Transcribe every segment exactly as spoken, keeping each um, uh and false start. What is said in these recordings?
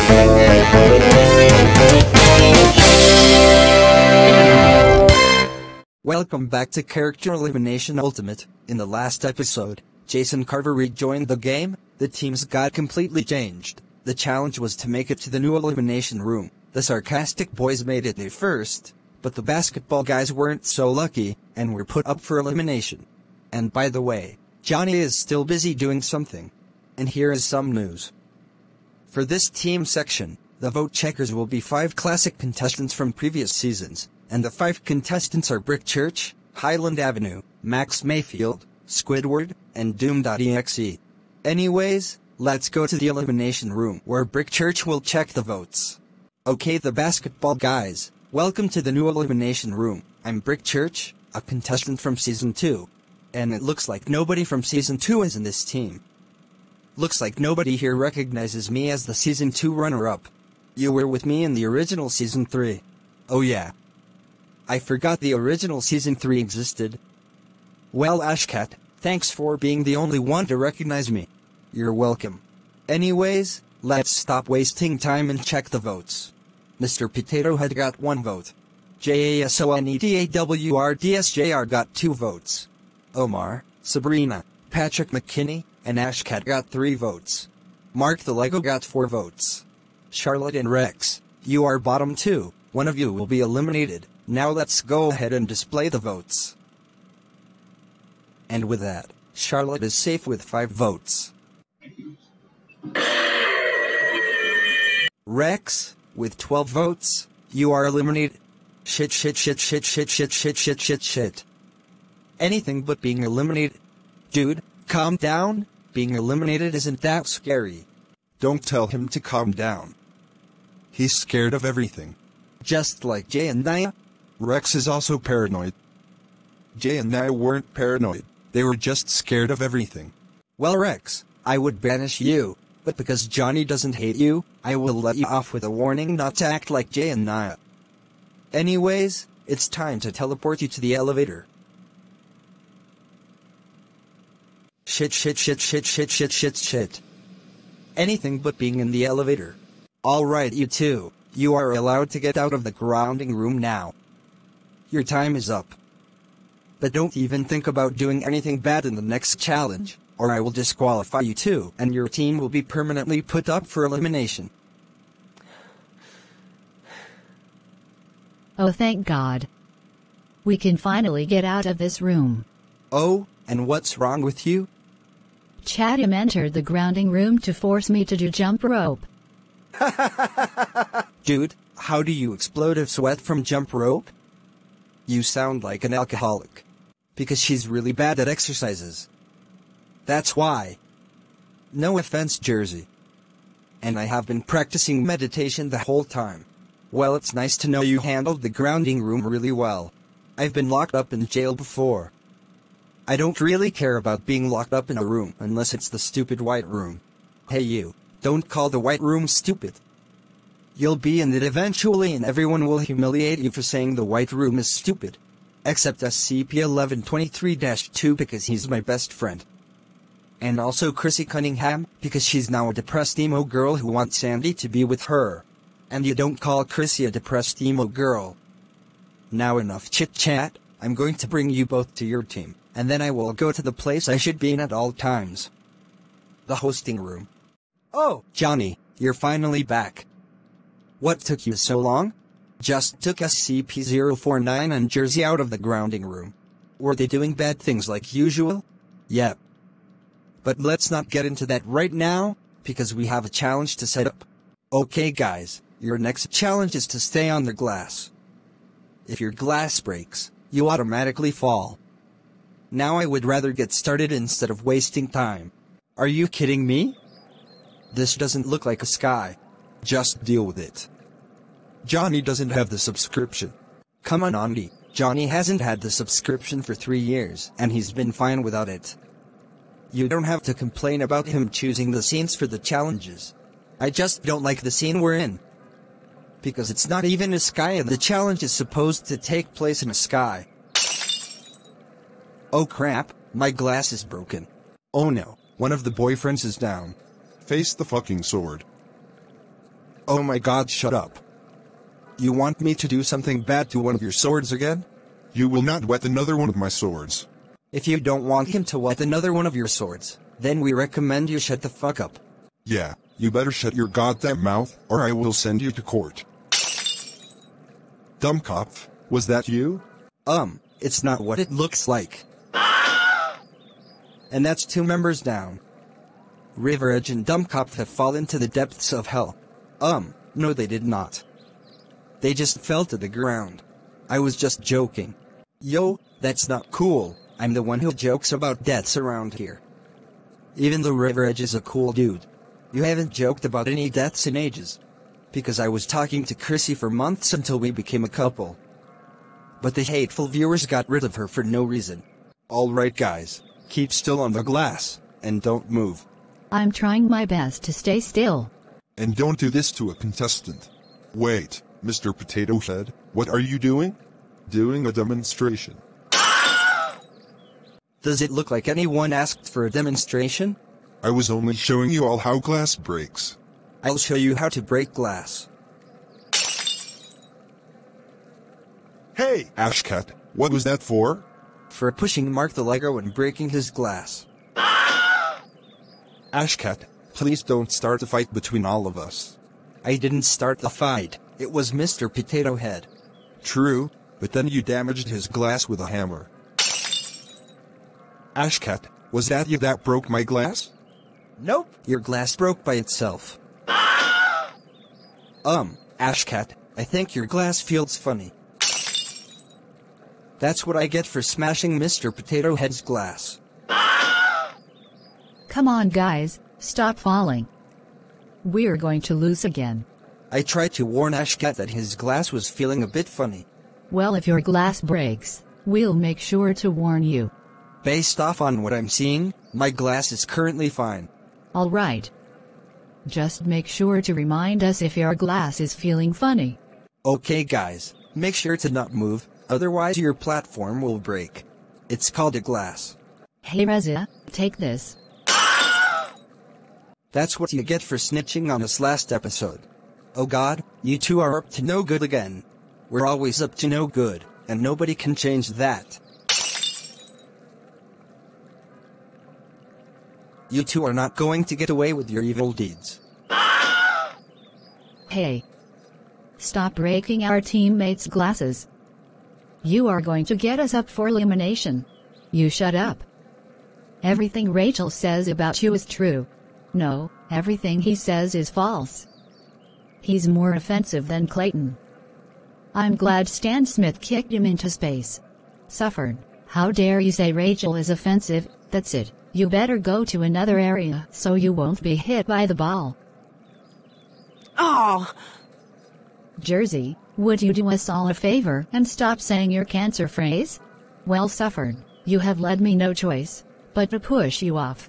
Welcome back to Character Elimination Ultimate. In the last episode, Jason Carver rejoined the game. The teams got completely changed. The challenge was to make it to the new elimination room. The sarcastic boys made it there first, but the basketball guys weren't so lucky, and were put up for elimination. And by the way, Johnny is still busy doing something. And here is some news. For this team section, the vote checkers will be five classic contestants from previous seasons, and the five contestants are Brick Church, Highland Avenue, Max Mayfield, Squidward, and Doom.exe. Anyways, let's go to the elimination room where Brick Church will check the votes. Okay, the basketball guys, welcome to the new elimination room. I'm Brick Church, a contestant from Season two. And it looks like nobody from Season two is in this team. Looks like nobody here recognizes me as the Season two runner-up. You were with me in the original Season three. Oh yeah. I forgot the original Season three existed. Well, Ashcat, thanks for being the only one to recognize me. You're welcome. Anyways, let's stop wasting time and check the votes. Mister Potato Head got one vote. J A S O N E T A W R D S J R got two votes. Omar, Sabrina, Patrick McKinney, and Ashcat got three votes. Mark the Lego got four votes. Charlotte and Rex, you are bottom two. One of you will be eliminated. Now let's go ahead and display the votes. And with that, Charlotte is safe with five votes. Rex, with twelve votes, you are eliminated. Shit shit shit shit shit shit shit shit shit shit. Anything but being eliminated. Dude, calm down. Being eliminated isn't that scary. Don't tell him to calm down. He's scared of everything. Just like Jay and Nia. Rex is also paranoid. Jay and Nia weren't paranoid. They were just scared of everything. Well, Rex, I would banish you, but because Johnny doesn't hate you, I will let you off with a warning not to act like Jay and Nia. Anyways, it's time to teleport you to the elevator. Shit shit shit shit shit shit shit shit. Anything but being in the elevator. Alright, you two, you are allowed to get out of the grounding room now. Your time is up. But don't even think about doing anything bad in the next challenge, or I will disqualify you too, and your team will be permanently put up for elimination. Oh, thank God. We can finally get out of this room. Oh, and what's wrong with you? Chatham entered the grounding room to force me to do jump rope. Dude, how do you explode of sweat from jump rope? You sound like an alcoholic. Because she's really bad at exercises. That's why. No offense, Jersey. And I have been practicing meditation the whole time. Well, it's nice to know you handled the grounding room really well. I've been locked up in jail before. I don't really care about being locked up in a room unless it's the stupid white room. Hey you, don't call the white room stupid. You'll be in it eventually and everyone will humiliate you for saying the white room is stupid. Except S C P eleven twenty-three dash two because he's my best friend. And also Chrissy Cunningham, because she's now a depressed emo girl who wants Sandy to be with her. And you don't call Chrissy a depressed emo girl. Now enough chit-chat, I'm going to bring you both to your team, and then I will go to the place I should be in at all times. The hosting room. Oh, Johnny, you're finally back. What took you so long? Just took S C P zero four nine and Jersey out of the grounding room. Were they doing bad things like usual? Yep. But let's not get into that right now, because we have a challenge to set up. Okay guys, your next challenge is to stay on the glass. If your glass breaks, you automatically fall. Now I would rather get started instead of wasting time. Are you kidding me? This doesn't look like a sky. Just deal with it. Johnny doesn't have the subscription. Come on, Andy. Johnny hasn't had the subscription for three years, and he's been fine without it. You don't have to complain about him choosing the scenes for the challenges. I just don't like the scene we're in. Because it's not even a sky and the challenge is supposed to take place in a sky. Oh crap, my glass is broken. Oh no, one of the boyfriends is down. Face the fucking sword. Oh my god, shut up. You want me to do something bad to one of your swords again? You will not wet another one of my swords. If you don't want him to wet another one of your swords, then we recommend you shut the fuck up. Yeah, you better shut your goddamn mouth, or I will send you to court. Dummkopf, was that you? Um, it's not what it looks like. And that's two members down. River Edge and Dummkopf have fallen to the depths of hell. Um, no they did not. They just fell to the ground. I was just joking. Yo, that's not cool. I'm the one who jokes about deaths around here. Even though River Edge is a cool dude. You haven't joked about any deaths in ages. Because I was talking to Chrissy for months until we became a couple. But the hateful viewers got rid of her for no reason. Alright guys, keep still on the glass, and don't move. I'm trying my best to stay still. And don't do this to a contestant. Wait, Mister Potato Head, what are you doing? Doing a demonstration. Does it look like anyone asked for a demonstration? I was only showing you all how glass breaks. I'll show you how to break glass. Hey, Ashcat, what was that for? For pushing Mark the Lego and breaking his glass. Ashcat, please don't start a fight between all of us. I didn't start the fight, it was Mister Potato Head. True, but then you damaged his glass with a hammer. Ashcat, was that you that broke my glass? Nope, your glass broke by itself. Um, Ashcat, I think your glass feels funny. That's what I get for smashing Mister Potato Head's glass. Come on guys, stop falling. We're going to lose again. I tried to warn Ashcat that his glass was feeling a bit funny. Well, if your glass breaks, we'll make sure to warn you. Based off on what I'm seeing, my glass is currently fine. Alright. Just make sure to remind us if your glass is feeling funny. Okay guys, make sure to not move, otherwise your platform will break. It's called a glass. Hey Reza, take this. That's what you get for snitching on us last episode. Oh god, you two are up to no good again. We're always up to no good, and nobody can change that. You two are not going to get away with your evil deeds. Hey. Stop breaking our teammates' glasses. You are going to get us up for elimination. You shut up. Everything Rachel says about you is true. No, everything he says is false. He's more offensive than Clayton. I'm glad Stan Smith kicked him into space. Suffered. How dare you say Rachel is offensive? That's it. You better go to another area so you won't be hit by the ball. Oh. Jersey, would you do us all a favor and stop saying your cancer phrase? Well suffered. You have led me no choice but to push you off.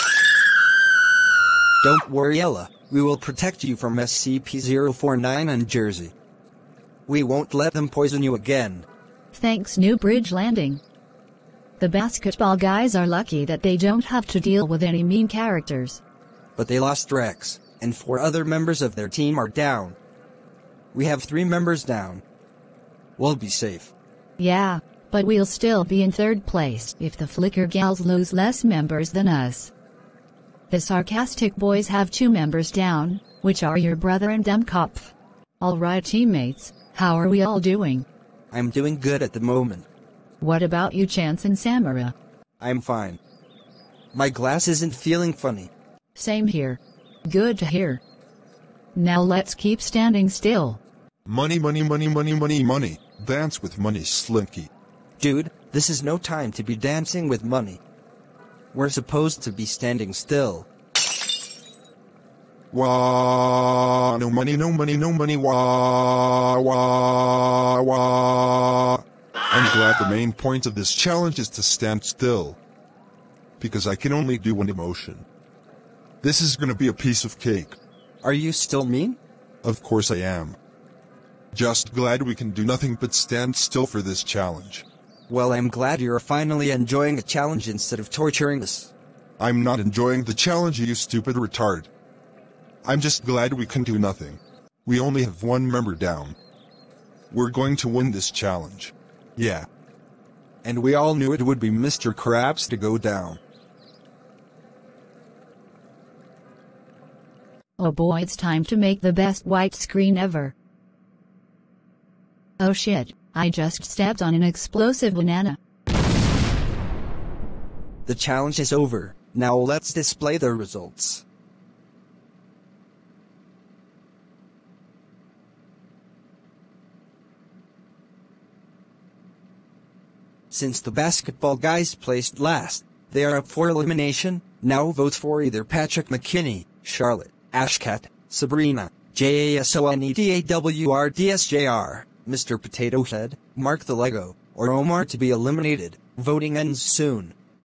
Don't worry Ella, we will protect you from S C P zero four nine and Jersey. We won't let them poison you again. Thanks New Bridge Landing. The basketball guys are lucky that they don't have to deal with any mean characters. But they lost Rex, and four other members of their team are down. We have three members down. We'll be safe. Yeah, but we'll still be in third place if the Flicker Gals lose less members than us. The Sarcastic Boys have two members down, which are your brother and Dummkopf. Alright teammates, how are we all doing? I'm doing good at the moment. What about you Chance and Samara? I'm fine. My glass isn't feeling funny. Same here. Good to hear. Now let's keep standing still. Money, money, money, money, money, money. Dance with money, Slinky. Dude, this is no time to be dancing with money. We're supposed to be standing still. Wah, no money, no money, no money, wah, wah, wah. I'm glad the main point of this challenge is to stand still. Because I can only do one emotion. This is gonna be a piece of cake. Are you still mean? Of course I am. Just glad we can do nothing but stand still for this challenge. Well, I'm glad you're finally enjoying a challenge instead of torturing us. I'm not enjoying the challenge, you stupid retard. I'm just glad we can do nothing. We only have one member down. We're going to win this challenge. Yeah. And we all knew it would be Mister Krabs to go down. Oh boy, it's time to make the best white screen ever. Oh shit, I just stepped on an explosive banana. The challenge is over. Now let's display the results. Since the basketball guys placed last, they are up for elimination. Now vote for either Patrick McKinney, Charlotte, Ashcat, Sabrina, J A S O N E D A W R D S J R, Mister Potato Head, Mark the Lego, or Omar to be eliminated. Voting ends soon.